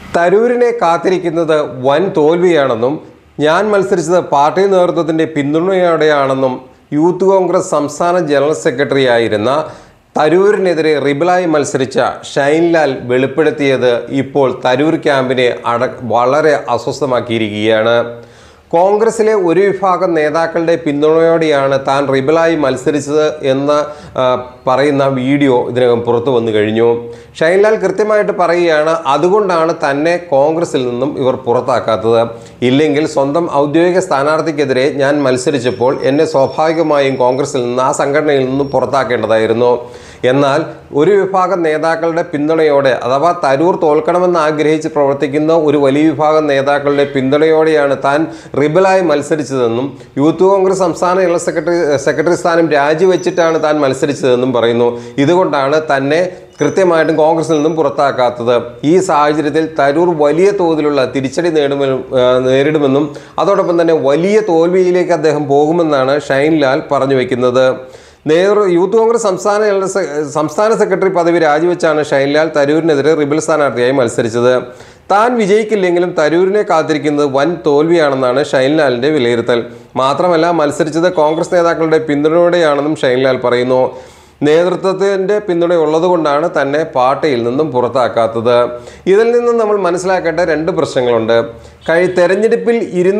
തരൂരിനെ കാത്തിരിക്കുന്നത് വൻ തോൽവിയാണെന്നും ഞാൻ മത്സരിച്ചത് പാർട്ടി നേതൃത്വത്തിൻ്റെ പിന്തുണയോടെയാണെന്നും യൂത്ത് കോൺഗ്രസ് സംസ്ഥാന ജനറൽ സെക്രട്ടറി ആയിരുന്ന തരൂരിനെതിരെ റിബലായി മത്സരിച്ച ഷൈൻലാൽ വെളിപ്പെടുത്തിയത് ഇപ്പോൾ തരൂർ ക്യാമ്പിനെ വളരെ അസ്വസ്ഥമാക്കിയിരിക്കുകയാണ്. കോൺഗ്രസിലെ ഒരു വിഭാഗം നേതാക്കളുടെ പിന്തുണയോടെയാണ് താൻ റിബലായി മത്സരിച്ചത് എന്ന് പറയുന്ന വീഡിയോ ഇതിനകം പുറത്തു വന്നു കഴിഞ്ഞു. ഷൈൻലാൽ കൃത്യമായിട്ട് പറയുകയാണ്, അതുകൊണ്ടാണ് തന്നെ കോൺഗ്രസിൽ നിന്നും ഇവർ പുറത്താക്കാത്തത്. ഇല്ലെങ്കിൽ സ്വന്തം ഔദ്യോഗിക സ്ഥാനാർത്ഥിക്കെതിരെ ഞാൻ മത്സരിച്ചപ്പോൾ എന്നെ സ്വാഭാവികമായും കോൺഗ്രസിൽ നിന്ന് ആ സംഘടനയിൽ നിന്നും പുറത്താക്കേണ്ടതായിരുന്നു. എന്നാൽ ഒരു വിഭാഗം നേതാക്കളുടെ പിന്തുണയോടെ, അഥവാ തരൂർ തോൽക്കണമെന്ന് ആഗ്രഹിച്ച് പ്രവർത്തിക്കുന്ന ഒരു വലിയ വിഭാഗം നേതാക്കളുടെ പിന്തുണയോടെയാണ് താൻ റിബലായി മത്സരിച്ചതെന്നും യൂത്ത് കോൺഗ്രസ് സംസ്ഥാന ജനറൽ സെക്രട്ടറി സ്ഥാനം രാജിവെച്ചിട്ടാണ് താൻ മത്സരിച്ചതെന്നും പറയുന്നു. ഇതുകൊണ്ടാണ് തന്നെ കൃത്യമായിട്ടും കോൺഗ്രസിൽ നിന്നും പുറത്താക്കാത്തത്. ഈ സാഹചര്യത്തിൽ തരൂർ വലിയ തോതിലുള്ള തിരിച്ചടി നേരിടുമെന്നും അതോടൊപ്പം തന്നെ വലിയ തോൽവിയിലേക്ക് അദ്ദേഹം പോകുമെന്നാണ് ഷൈൻലാൽ പറഞ്ഞു വയ്ക്കുന്നത്. യൂത്ത് കോൺഗ്രസ് സംസ്ഥാന സെക്രട്ടറി പദവി രാജിവെച്ചാണ് ഷൈൻലാൽ തരൂരിനെതിരെ റിബൽ സ്ഥാനാർത്ഥിയായി മത്സരിച്ചത്. താൻ വിജയിക്കില്ലെങ്കിലും തരൂരിനെ കാത്തിരിക്കുന്നത് വൻ തോൽവിയാണെന്നാണ് ഷൈൻലാലിൻ്റെ വിലയിരുത്തൽ. മാത്രമല്ല, മത്സരിച്ചത് കോൺഗ്രസ് നേതാക്കളുടെ പിന്തുണയോടെയാണെന്നും ഷൈൻലാൽ പറയുന്നു. നേതൃത്വത്തിൻ്റെ പിന്തുണയുള്ളതുകൊണ്ടാണ് തന്നെ പാർട്ടിയിൽ നിന്നും പുറത്താക്കാത്തത്. ഇതിൽ നിന്നും നമ്മൾ മനസ്സിലാക്കേണ്ട രണ്ട് പ്രശ്നങ്ങളുണ്ട്. തെരഞ്ഞെടുപ്പിൽ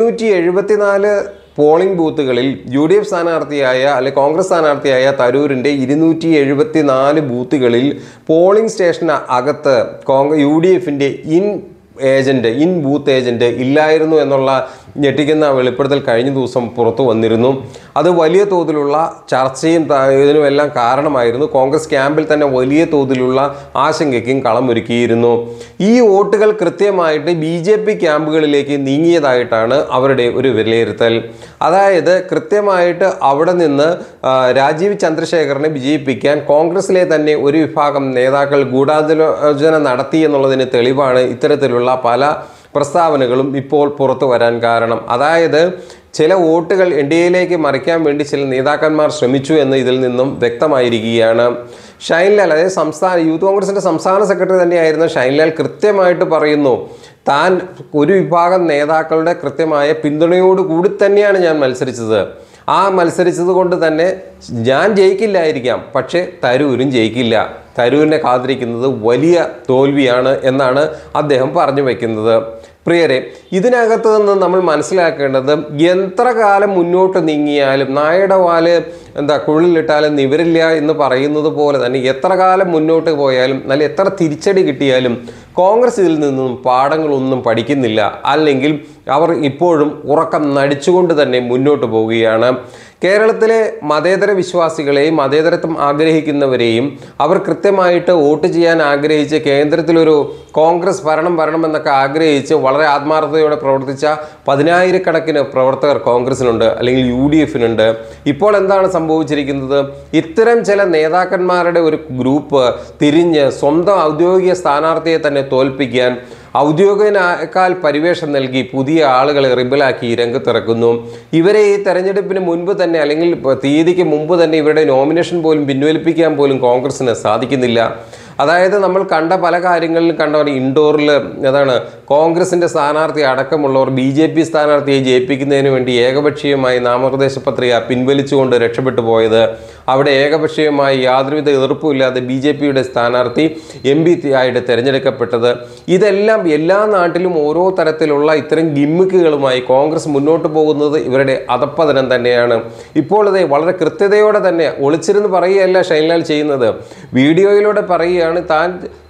274 പോളിംഗ് ബൂത്തുകളിൽ UDF സ്ഥാനാർത്ഥിയായ അല്ലെങ്കിൽ കോൺഗ്രസ് സ്ഥാനാർത്ഥിയായ തരൂരിൻ്റെ 274 ബൂത്തുകളിൽ പോളിംഗ് സ്റ്റേഷന് അകത്ത് UDFിൻ്റെ ഇൻ ബൂത്ത് ഏജൻറ്റ് ഇല്ലായിരുന്നു എന്നുള്ള ഞെട്ടിക്കുന്ന വെളിപ്പെടുത്തൽ കഴിഞ്ഞ ദിവസം പുറത്തു വന്നിരുന്നു. അത് വലിയ തോതിലുള്ള ചർച്ചയും ഇതിനുമെല്ലാം കാരണമായിരുന്നു. കോൺഗ്രസ് ക്യാമ്പിൽ തന്നെ വലിയ തോതിലുള്ള ആശങ്കയ്ക്കും കളമൊരുക്കിയിരുന്നു. ഈ വോട്ടുകൾ കൃത്യമായിട്ട് BJP ക്യാമ്പുകളിലേക്ക് നീങ്ങിയതായിട്ടാണ് അവരുടെ ഒരു വിലയിരുത്തൽ. അതായത് കൃത്യമായിട്ട് അവിടെ നിന്ന് രാജീവ് ചന്ദ്രശേഖറിനെ വിജയിപ്പിക്കാൻ കോൺഗ്രസിലെ തന്നെ ഒരു വിഭാഗം നേതാക്കൾ ഗൂഢാലോചന നടത്തി എന്നുള്ളതിന് തെളിവാണ് ഇത്തരത്തിലുള്ള പല പ്രസ്താവനകളും ഇപ്പോൾ പുറത്തു വരാൻ കാരണം. അതായത് ചില വോട്ടുകൾ NDAയിലേക്ക് മറിക്കാൻ വേണ്ടി ചില നേതാക്കന്മാർ ശ്രമിച്ചു എന്ന് ഇതിൽ നിന്നും വ്യക്തമായിരിക്കുകയാണ്. ഷൈൻലാൽ, അതായത് യൂത്ത് കോൺഗ്രസിൻ്റെ സംസ്ഥാന സെക്രട്ടറി തന്നെയായിരുന്ന ഷൈൻലാൽ കൃത്യമായിട്ട് പറയുന്നു, താൻ ഒരു വിഭാഗം നേതാക്കളുടെ കൃത്യമായ പിന്തുണയോടുകൂടി തന്നെയാണ് ഞാൻ മത്സരിച്ചത്. ആ മത്സരിച്ചത് കൊണ്ട് തന്നെ ഞാൻ ജയിക്കില്ലായിരിക്കാം, പക്ഷേ തരൂരും ജയിക്കില്ല. തരൂരിനെ കാത്തിരിക്കുന്നത് വലിയ തോൽവിയാണ് എന്നാണ് അദ്ദേഹം പറഞ്ഞു വയ്ക്കുന്നത്. പ്രിയരെ, ഇതിനകത്ത് നിന്ന് നമ്മൾ മനസ്സിലാക്കേണ്ടത്, എത്ര കാലം മുന്നോട്ട് നീങ്ങിയാലും നായയുടെ വാല് കുഴലിലിട്ടാലും നിവരില്ല എന്ന് പറയുന്നത് പോലെ തന്നെ എത്ര കാലം മുന്നോട്ട് പോയാലും നല്ല എത്ര തിരിച്ചടി കിട്ടിയാലും കോൺഗ്രസ് ഇതിൽ നിന്നും പാഠങ്ങളൊന്നും പഠിക്കുന്നില്ല. അല്ലെങ്കിൽ അവർ ഇപ്പോഴും ഉറക്കം നടിച്ചുകൊണ്ട് തന്നെ മുന്നോട്ട് പോവുകയാണ്. കേരളത്തിലെ മതേതര വിശ്വാസികളെയും മതേതരത്വം ആഗ്രഹിക്കുന്നവരെയും അവർ കൃത്യമായിട്ട് വോട്ട് ചെയ്യാൻ ആഗ്രഹിച്ച് കേന്ദ്രത്തിലൊരു കോൺഗ്രസ് ഭരണമെന്നൊക്കെ ആഗ്രഹിച്ച് വളരെ ആത്മാർത്ഥതയോടെ പ്രവർത്തിച്ച 10,000-കണക്കിന് പ്രവർത്തകർ കോൺഗ്രസിനുണ്ട്, അല്ലെങ്കിൽ UDFിനുണ്ട്. ഇപ്പോൾ എന്താണ് സംഭവിച്ചിരിക്കുന്നത്? ഇത്തരം ചില നേതാക്കന്മാരുടെ ഒരു ഗ്രൂപ്പ് തിരിഞ്ഞ് സ്വന്തം ഔദ്യോഗിക സ്ഥാനാർത്ഥിയെ തന്നെ തോൽപ്പിക്കാൻ ഔദ്യോഗികനേക്കാൾ പരിവേഷം നൽകി പുതിയ ആളുകളെ റിബലാക്കി രംഗത്തിറക്കുന്നു. ഇവരെ ഈ തെരഞ്ഞെടുപ്പിന് മുൻപ് തന്നെ, അല്ലെങ്കിൽ തീയതിക്ക് മുമ്പ് തന്നെ ഇവരുടെ നോമിനേഷൻ പോലും പിൻവലിപ്പിക്കാൻ പോലും കോൺഗ്രസിന് സാധിക്കുന്നില്ല. അതായത് നമ്മൾ കണ്ട പല കാര്യങ്ങളിലും കണ്ടവർ ഇൻഡോറിൽ കോൺഗ്രസിൻ്റെ സ്ഥാനാർത്ഥി അടക്കമുള്ളവർ BJP സ്ഥാനാർത്ഥിയെ ജയിപ്പിക്കുന്നതിന് വേണ്ടി ഏകപക്ഷീയമായി നാമനിർദ്ദേശ പത്രിക പിൻവലിച്ചുകൊണ്ട് രക്ഷപ്പെട്ടു പോയത്. അവിടെ ഏകപക്ഷീയമായി യാതൊരുവിധ എതിർപ്പുമില്ലാതെ BJPയുടെ സ്ഥാനാർത്ഥി MP ആയിട്ട് തിരഞ്ഞെടുക്കപ്പെട്ടത്. ഇതെല്ലാം എല്ലാ നാട്ടിലും ഓരോ തരത്തിലുള്ള ഇത്തരം ഗിമ്മിക്കുകളുമായി കോൺഗ്രസ് മുന്നോട്ട് പോകുന്നത് ഇവരുടെ അധപ്പതനം തന്നെയാണ്. ഇപ്പോൾ ഇത് വളരെ കൃത്യതയോടെ തന്നെ ഒളിച്ചിരുന്ന് പറയുകയല്ല ഷൈൻലാൽ ചെയ്യുന്നത്. വീഡിയോയിലൂടെ പറയുകയാണ്, താൻ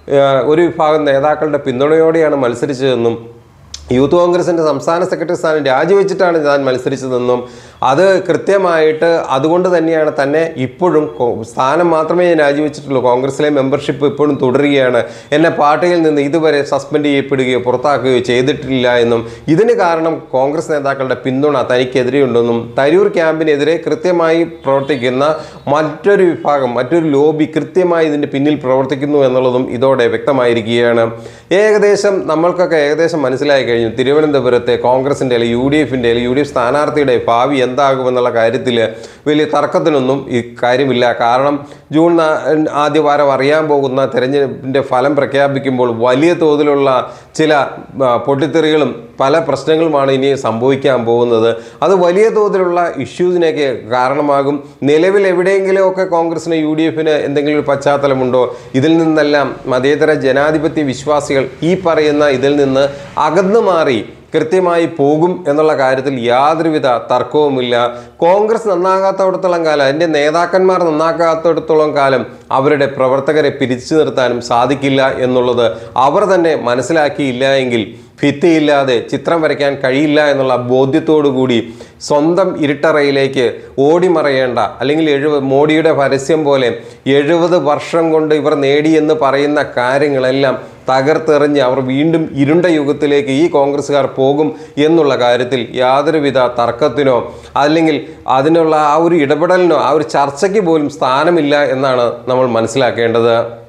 ഒരു വിഭാഗം നേതാക്കളുടെ പിന്തുണയോടെയാണ് മത്സരിച്ചതെന്നും യൂത്ത് കോൺഗ്രസിൻ്റെ സംസ്ഥാന സെക്രട്ടറി സ്ഥാനം രാജിവെച്ചിട്ടാണ് താൻ മത്സരിച്ചതെന്നും അത് കൃത്യമായിട്ട് അതുകൊണ്ട് തന്നെയാണ് തന്നെ ഇപ്പോഴും സ്ഥാനം മാത്രമേ ഞാൻ രാജിവെച്ചിട്ടുള്ളൂ, കോൺഗ്രസിലെ മെമ്പർഷിപ്പ് ഇപ്പോഴും തുടരുകയാണ്, എന്നെ പാർട്ടിയിൽ നിന്ന് ഇതുവരെ സസ്പെൻഡ് ചെയ്യപ്പെടുകയോ പുറത്താക്കുകയോ ചെയ്തിട്ടില്ല എന്നും ഇതിന് കാരണം കോൺഗ്രസ് നേതാക്കളുടെ പിന്തുണ തനിക്കെതിരെയുണ്ടെന്നും തരൂർ ക്യാമ്പിനെതിരെ കൃത്യമായി പ്രവർത്തിക്കുന്ന മറ്റൊരു വിഭാഗം, മറ്റൊരു ലോബി കൃത്യമായി ഇതിൻ്റെ പിന്നിൽ പ്രവർത്തിക്കുന്നു എന്നുള്ളതും ഇതോടെ വ്യക്തമായിരിക്കുകയാണ്. നമ്മൾക്കൊക്കെ ഏകദേശം മനസ്സിലായി കഴിഞ്ഞു കഴിഞ്ഞു തിരുവനന്തപുരത്തെ കോൺഗ്രസിൻ്റെ അല്ലെങ്കിൽ യു ഡി എഫ് സ്ഥാനാർത്ഥിയുടെ ഭാവി എന്താകുമെന്നുള്ള കാര്യത്തിൽ വലിയ തർക്കത്തിനൊന്നും ഈ കാര്യമില്ല. കാരണം ജൂൺ ആദ്യവാരം അറിയാൻ പോകുന്ന തെരഞ്ഞെടുപ്പിൻ്റെ ഫലം പ്രഖ്യാപിക്കുമ്പോൾ വലിയ തോതിലുള്ള ചില പൊട്ടിത്തെറികളും പല പ്രശ്നങ്ങളുമാണ് ഇനി സംഭവിക്കാൻ പോകുന്നത്. അത് വലിയ തോതിലുള്ള ഇഷ്യൂസിനൊക്കെ കാരണമാകും. നിലവിൽ എവിടെയെങ്കിലുമൊക്കെ കോൺഗ്രസിന് യു ഡി എഫിന് എന്തെങ്കിലും ഒരു പശ്ചാത്തലമുണ്ടോ? ഇതിൽ നിന്നെല്ലാം മതേതര ജനാധിപത്യ വിശ്വാസികൾ ഈ പറയുന്ന ഇതിൽ നിന്ന് അകന്നു മാറി കൃത്യമായി പോകും എന്നുള്ള കാര്യത്തിൽ യാതൊരുവിധ തർക്കവുമില്ല. കോൺഗ്രസ് നന്നാകാത്തടത്തോളം കാലം, അതിൻ്റെ നേതാക്കന്മാർ നന്നാക്കാത്തടത്തോളം കാലം അവരുടെ പ്രവർത്തകരെ പിരിച്ചു നിർത്താനും സാധിക്കില്ല എന്നുള്ളത് അവർ തന്നെ മനസ്സിലാക്കിയില്ല എങ്കിൽ ഭിത്തിയില്ലാതെ ചിത്രം വരയ്ക്കാൻ കഴിയില്ല എന്നുള്ള ബോധ്യത്തോടു കൂടി സ്വന്തം ഇരുട്ടറയിലേക്ക് ഓടിമറയേണ്ട, അല്ലെങ്കിൽ മോഡിയുടെ പരസ്യം പോലെ 70 വർഷം കൊണ്ട് ഇവർ നേടിയെന്ന് പറയുന്ന കാര്യങ്ങളെല്ലാം തകർത്തെറിഞ്ഞ് അവർ വീണ്ടും ഇരുണ്ട യുഗത്തിലേക്ക് ഈ കോൺഗ്രസ്സുകാർ പോകും എന്നുള്ള കാര്യത്തിൽ യാതൊരുവിധ തർക്കത്തിനോ അല്ലെങ്കിൽ അതിനുള്ള ആ ഒരു ഇടപെടലിനോ ആ ഒരു ചർച്ചയ്ക്ക് പോലും സ്ഥാനമില്ല എന്നാണ് നമ്മൾ മനസ്സിലാക്കേണ്ടത്.